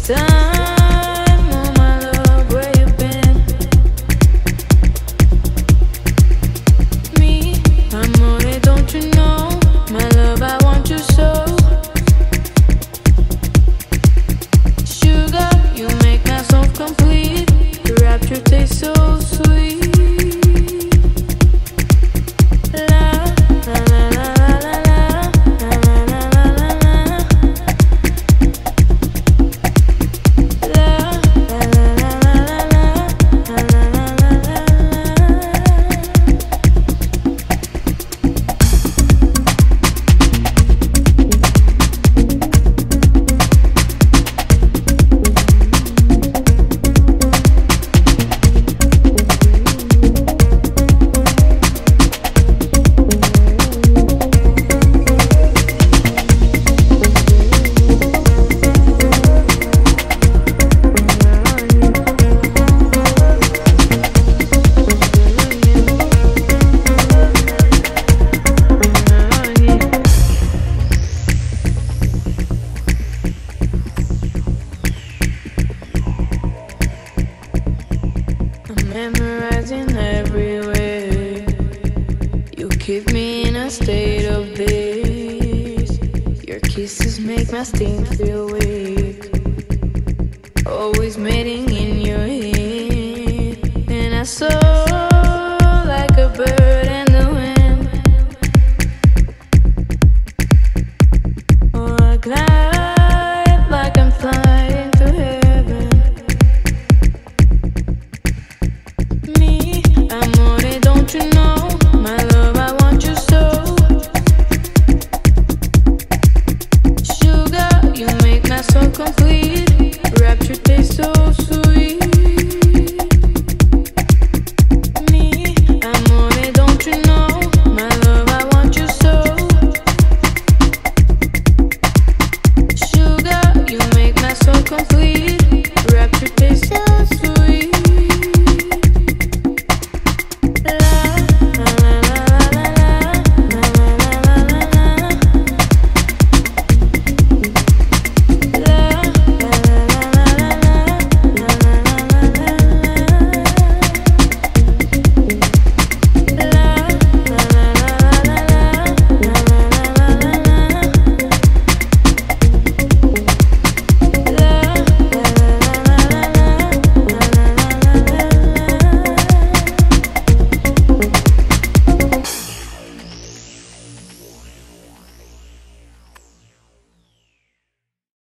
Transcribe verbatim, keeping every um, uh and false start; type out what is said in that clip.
time, oh my love, where you been? Me, amore, don't you know? My love, I want you so. Sugar, you make myself complete. Your rapture tastes so sweet. Memorizing every way. You keep me in a state of bliss. Your kisses make my skin feel weak. Always mating in your head. And I soar like a bird in the wind. Or I glide like I'm flying to heaven. Me, amore, don't you know? My love, I want you so. Sugar, you make my soul complete.